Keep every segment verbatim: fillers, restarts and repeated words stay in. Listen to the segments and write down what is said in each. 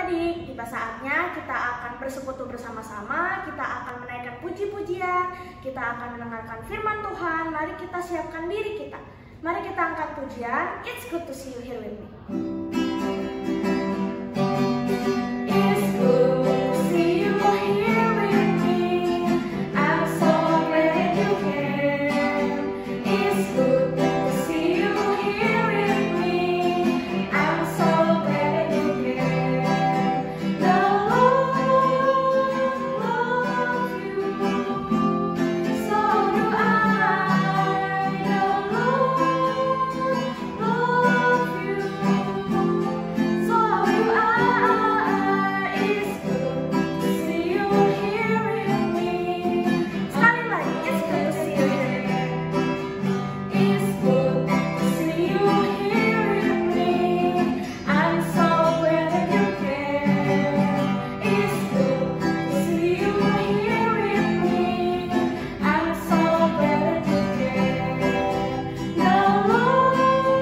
adik-adik, tiba saatnya kita akan bersekutu bersama-sama, kita akan menaikkan puji-pujian, kita akan mendengarkan firman Tuhan. Mari kita siapkan diri kita. Mari kita angkat pujian. It's good to see you here with me. It's good to see you here with me. I'm so glad you came. It's good to see you here with me. I'm so glad you came. The Lord loves you, so do I. The Lord loves you, so do I. It's good to see you here with me. Sekali lagi, it's good to see you here with me. It's good to see you here with me. I'm so glad that you came. It's good to see you here with me. I'm so glad that you came. The Lord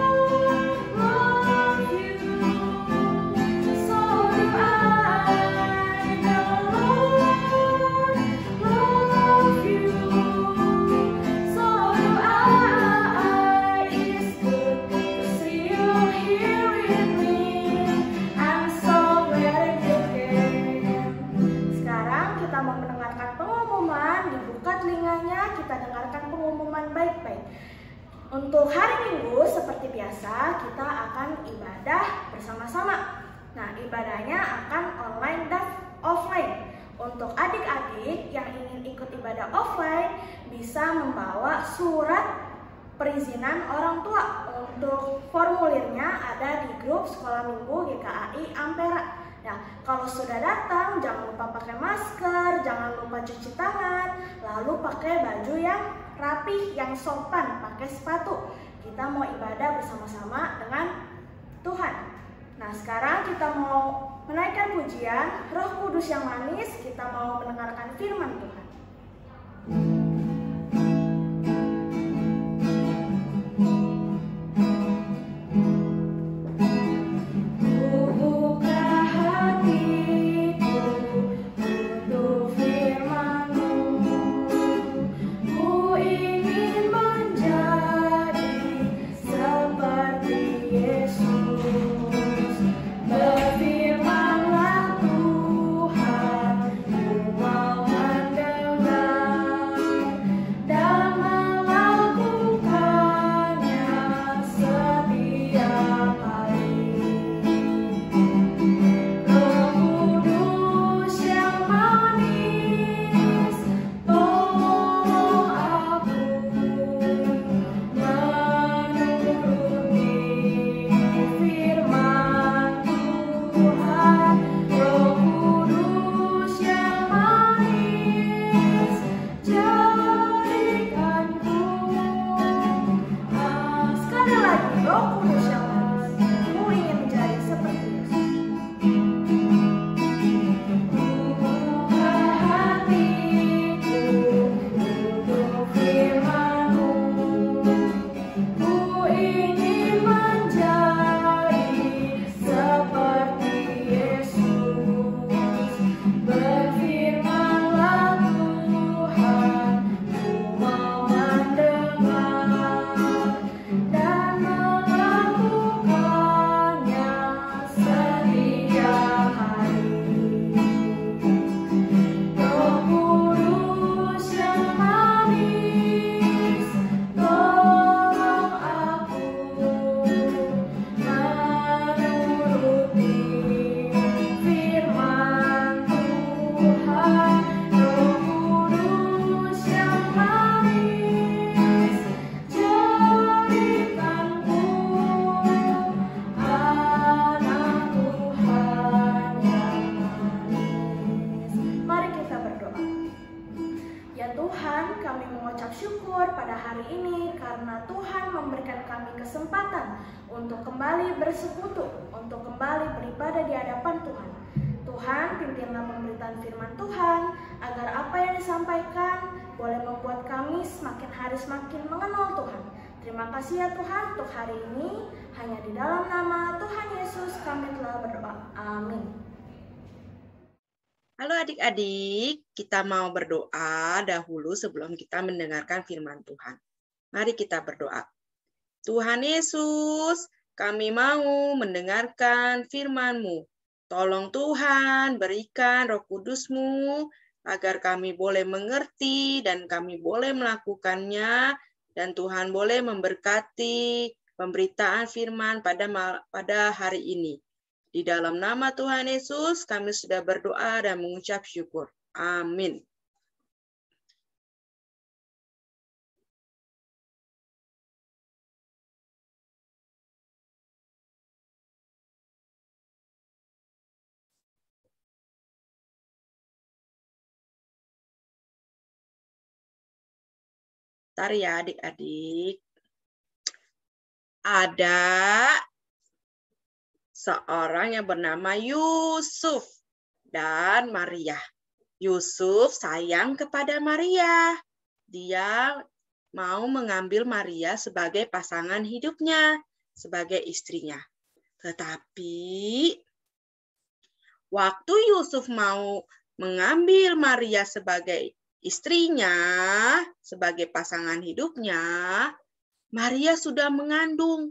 loves you, so do I. The Lord loves you, so do I. It's good to see you here with me. I'm so glad that you came. Sekarang kita mau mendengarkan pengumuman. Dibuka telinganya, kita dengarkan pengumuman baik-baik. Untuk hari Minggu seperti biasa kita akan ibadah bersama-sama. Nah, ibadahnya akan online dan offline. Untuk adik-adik yang ingin ikut ibadah offline bisa membawa surat perizinan orang tua. Untuk formulirnya ada di grup Sekolah Minggu G K A I Ampera. Nah, kalau sudah datang jangan lupa pakai masker, jangan lupa cuci tangan, lalu pakai baju yang rapi, yang sopan, pakai sepatu. Kita mau ibadah bersama-sama dengan Tuhan. Nah, sekarang kita mau menaikkan pujian Roh Kudus yang manis, kita mau mendengarkan firman Tuhan. Buka hatiku untuk firman-Mu. Ku ingin menjadi seperti Yesus. Berfirman-Lah Tuhan, ku mau mendengar dan melakukannya setiap hari. Roh Kudus yang manis, tolong aku menuruti firman Tuhan. Roh Kudus yang manis, jadikanku. Ah, sekali lagi, Roh Kudus yang manis, ku ingin menjadi seperti Yesus. Buka hatiku untuk firman-Mu. Ku ingin menjadi seperti Yesus. Berfirman-Lah Tuhan, ku mau mendengar dan melakukannya setiap hari. Roh Kudus yang manis, tolong aku menuruti firman Tuhan. Roh Kudus yang manis, jadikanku anak Tuhan yang manis. Mari kita berdoa. Ya Tuhan, kami mengucap syukur pada hari ini karena Tuhan memberikan kami kesempatan untuk kembali bersekutu, untuk kembali beribadah di hadapan Tuhan. Tuhan, pimpinlah pemberitaan firman Tuhan, agar apa yang disampaikan boleh membuat kami semakin hari semakin mengenal Tuhan. Terima kasih ya Tuhan untuk hari ini. Hanya di dalam nama Tuhan Yesus kami telah berdoa. Amin. Halo adik-adik, kita mau berdoa dahulu sebelum kita mendengarkan firman Tuhan. Mari kita berdoa. Tuhan Yesus, kami mau mendengarkan firman-Mu. Tolong Tuhan berikan Roh Kudus-Mu agar kami boleh mengerti dan kami boleh melakukannya dan Tuhan boleh memberkati pemberitaan firman pada pada hari ini. Di dalam nama Tuhan Yesus, kami sudah berdoa dan mengucap syukur. Amin. Bentar ya adik-adik. Ada seorang yang bernama Yusuf dan Maria. Yusuf sayang kepada Maria. Dia mau mengambil Maria sebagai pasangan hidupnya, sebagai istrinya. Tetapi waktu Yusuf mau mengambil Maria sebagai istrinya, sebagai pasangan hidupnya, Maria sudah mengandung.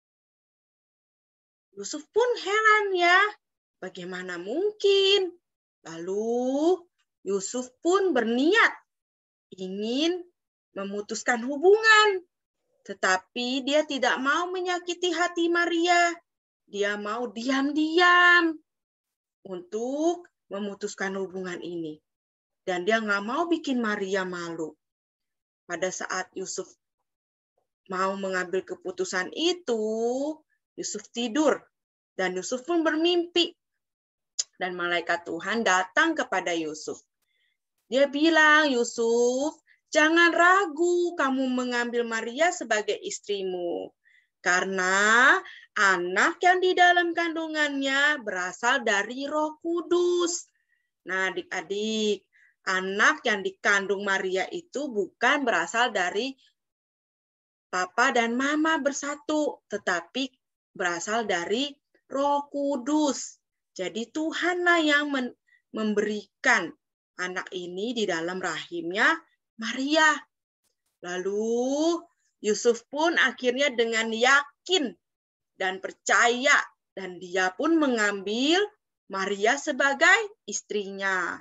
Yusuf pun heran ya, bagaimana mungkin? Lalu Yusuf pun berniat ingin memutuskan hubungan. Tetapi dia tidak mau menyakiti hati Maria. Dia mau diam-diam untuk memutuskan hubungan ini. Dan dia nggak mau bikin Maria malu. Pada saat Yusuf mau mengambil keputusan itu, Yusuf tidur. Dan Yusuf pun bermimpi. Dan malaikat Tuhan datang kepada Yusuf. Dia bilang, Yusuf, jangan ragu kamu mengambil Maria sebagai istrimu. Karena anak yang di dalam kandungannya berasal dari Roh Kudus. Nah, adik-adik, anak yang dikandung Maria itu bukan berasal dari papa dan mama bersatu, tetapi berasal dari Roh Kudus. Jadi Tuhanlah yang memberikan anak ini di dalam rahimnya Maria. Lalu Yusuf pun akhirnya dengan yakin dan percaya dan dia pun mengambil Maria sebagai istrinya.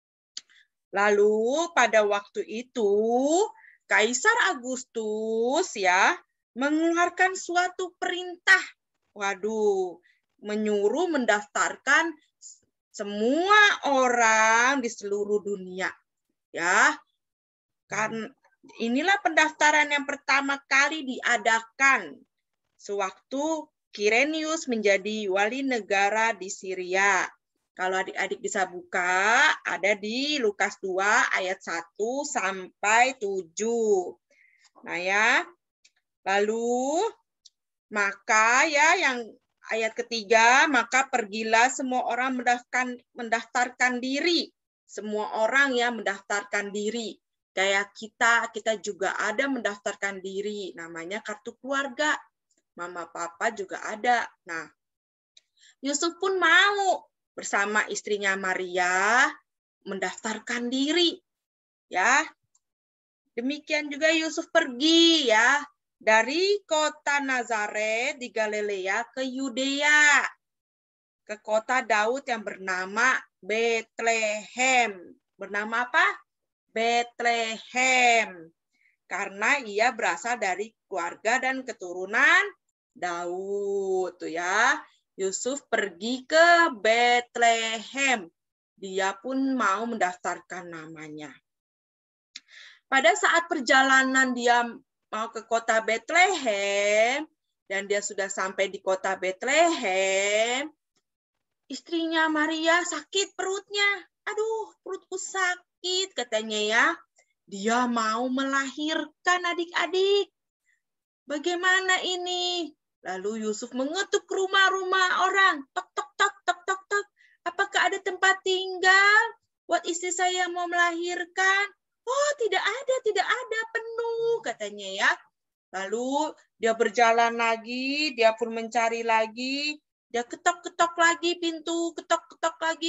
Lalu pada waktu itu Kaisar Agustus ya mengeluarkan suatu perintah. Waduh, menyuruh mendaftarkan semua orang di seluruh dunia. Ya. Kan inilah pendaftaran yang pertama kali diadakan sewaktu Kirenius menjadi wali negara di Syria. Kalau adik-adik bisa buka, ada di Lukas dua ayat satu sampai tujuh. Nah ya, lalu maka ya yang ayat ketiga, maka pergilah semua orang mendaftarkan, mendaftarkan diri. Semua orang ya mendaftarkan diri. Kayak kita, kita juga ada mendaftarkan diri. Namanya kartu keluarga. Mama papa juga ada. Nah, Yusuf pun mau bersama istrinya Maria mendaftarkan diri. Ya. Demikian juga Yusuf pergi ya dari kota Nazaret di Galilea ke Yudea, ke kota Daud yang bernama Betlehem. Bernama apa? Betlehem. Karena ia berasal dari keluarga dan keturunan Daud. Tuh ya. Yusuf pergi ke Betlehem. Dia pun mau mendaftarkan namanya. Pada saat perjalanan dia mau ke kota Betlehem, dan dia sudah sampai di kota Betlehem, istrinya Maria sakit perutnya. Aduh, perutku sakit katanya ya. Dia mau melahirkan adik-adik. Bagaimana ini? Lalu Yusuf mengetuk rumah-rumah orang. Tok, tok, tok, tok, tok, tok. Apakah ada tempat tinggal buat istri saya mau melahirkan? Oh, tidak ada, tidak ada, penuh katanya ya. Lalu dia berjalan lagi, dia pun mencari lagi, dia ketok-ketok lagi pintu, ketok-ketok lagi.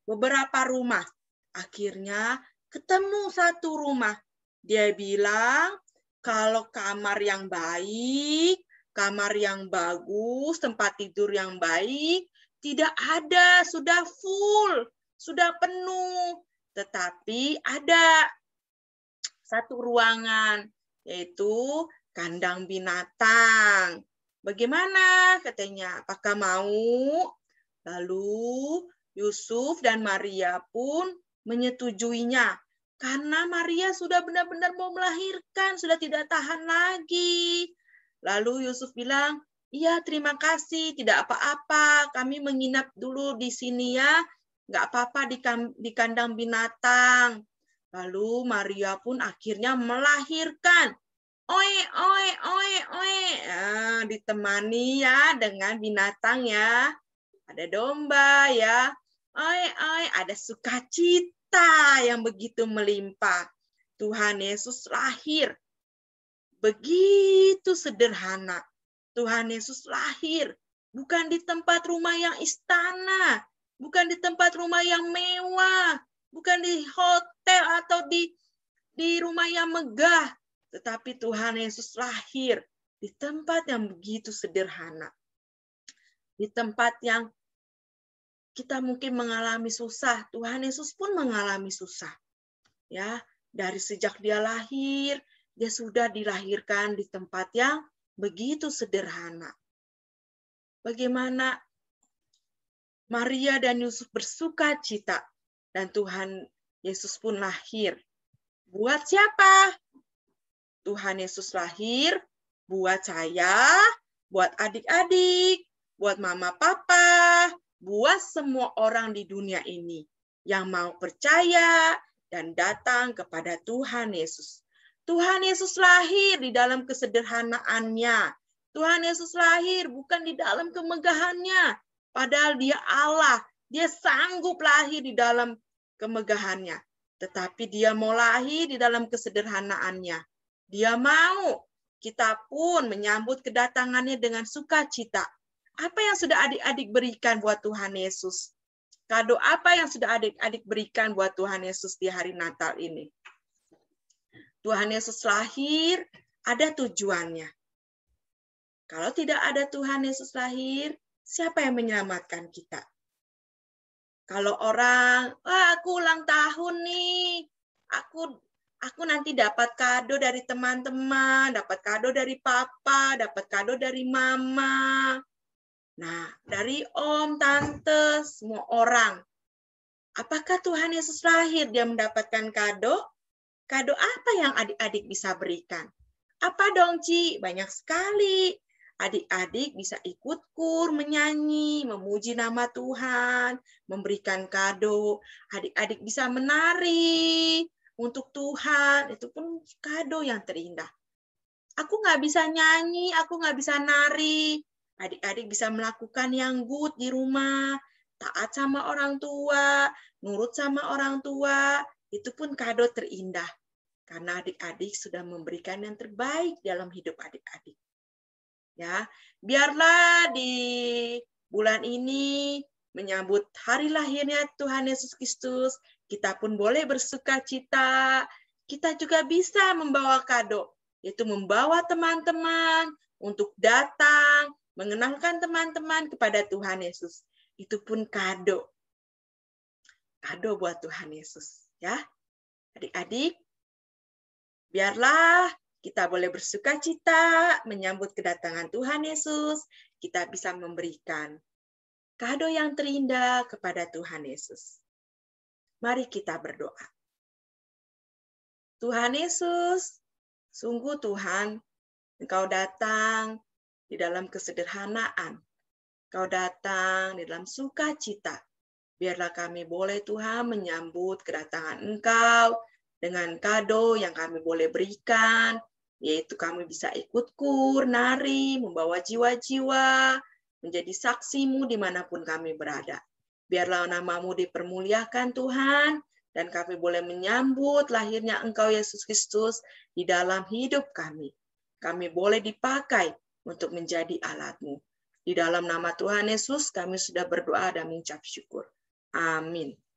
beberapa rumah. Akhirnya ketemu satu rumah. Dia bilang, kalau kamar yang baik, kamar yang bagus, tempat tidur yang baik, tidak ada, sudah full, sudah penuh. Tetapi ada satu ruangan, yaitu kandang binatang. Bagaimana katanya? Apakah mau? Lalu Yusuf dan Maria pun menyetujuinya. Karena Maria sudah benar-benar mau melahirkan, sudah tidak tahan lagi. Lalu Yusuf bilang, iya terima kasih, tidak apa-apa. Kami menginap dulu di sini ya. Nggak apa-apa di kandang binatang. Lalu Maria pun akhirnya melahirkan. Oe, oe, oe, oe. Nah, ditemani ya dengan binatang ya. Ada domba ya. Oe, oe, ada sukacita yang begitu melimpah. Tuhan Yesus lahir. Begitu sederhana. Tuhan Yesus lahir. Bukan di tempat rumah yang istana. Bukan di tempat rumah yang mewah. Bukan di hotel atau di di rumah yang megah. Tetapi Tuhan Yesus lahir di tempat yang begitu sederhana. Di tempat yang kita mungkin mengalami susah, Tuhan Yesus pun mengalami susah. Ya, dari sejak dia lahir, dia sudah dilahirkan di tempat yang begitu sederhana. Bagaimana Maria dan Yusuf bersuka cita dan Tuhan Yesus pun lahir. Buat siapa? Tuhan Yesus lahir buat saya, buat adik-adik, buat mama papa, buat semua orang di dunia ini yang mau percaya dan datang kepada Tuhan Yesus. Tuhan Yesus lahir di dalam kesederhanaannya. Tuhan Yesus lahir bukan di dalam kemegahannya. Padahal dia Allah. Dia sanggup lahir di dalam kemegahannya. Tetapi dia mau lahir di dalam kesederhanaannya. Dia mau kita pun menyambut kedatangannya dengan sukacita. Apa yang sudah adik-adik berikan buat Tuhan Yesus? Kado apa yang sudah adik-adik berikan buat Tuhan Yesus di hari Natal ini? Tuhan Yesus lahir, ada tujuannya. Kalau tidak ada Tuhan Yesus lahir, siapa yang menyelamatkan kita? Kalau orang, wah aku ulang tahun nih, aku aku nanti dapat kado dari teman-teman, dapat kado dari papa, dapat kado dari mama. Nah, dari om, tante, semua orang. Apakah Tuhan Yesus lahir dia mendapatkan kado? Kado apa yang adik-adik bisa berikan? Apa dong, Ci? Banyak sekali. Adik-adik bisa ikut kur, menyanyi, memuji nama Tuhan, memberikan kado. Adik-adik bisa menari untuk Tuhan. Itu pun kado yang terindah. Aku nggak bisa nyanyi, aku nggak bisa nari. Adik-adik bisa melakukan yang good di rumah, taat sama orang tua, nurut sama orang tua, itu pun kado terindah. Karena adik-adik sudah memberikan yang terbaik dalam hidup adik-adik. Ya, biarlah di bulan ini menyambut hari lahirnya Tuhan Yesus Kristus, kita pun boleh bersuka cita. Kita juga bisa membawa kado, yaitu membawa teman-teman untuk datang, mengenalkan teman-teman kepada Tuhan Yesus. Itu pun kado. Kado buat Tuhan Yesus. Ya, adik-adik, biarlah kita boleh bersuka cita menyambut kedatangan Tuhan Yesus. Kita bisa memberikan kado yang terindah kepada Tuhan Yesus. Mari kita berdoa. Tuhan Yesus, sungguh Tuhan, Engkau datang di dalam kesederhanaan. Kau datang di dalam sukacita. Biarlah kami boleh Tuhan menyambut kedatangan Engkau dengan kado yang kami boleh berikan, yaitu kami bisa ikut kur, nari, membawa jiwa-jiwa, menjadi saksimu dimanapun kami berada. Biarlah namamu dipermuliakan Tuhan, dan kami boleh menyambut lahirnya Engkau Yesus Kristus di dalam hidup kami. Kami boleh dipakai untuk menjadi alat-Mu. Di dalam nama Tuhan Yesus kami sudah berdoa dan mengucap syukur. Amin.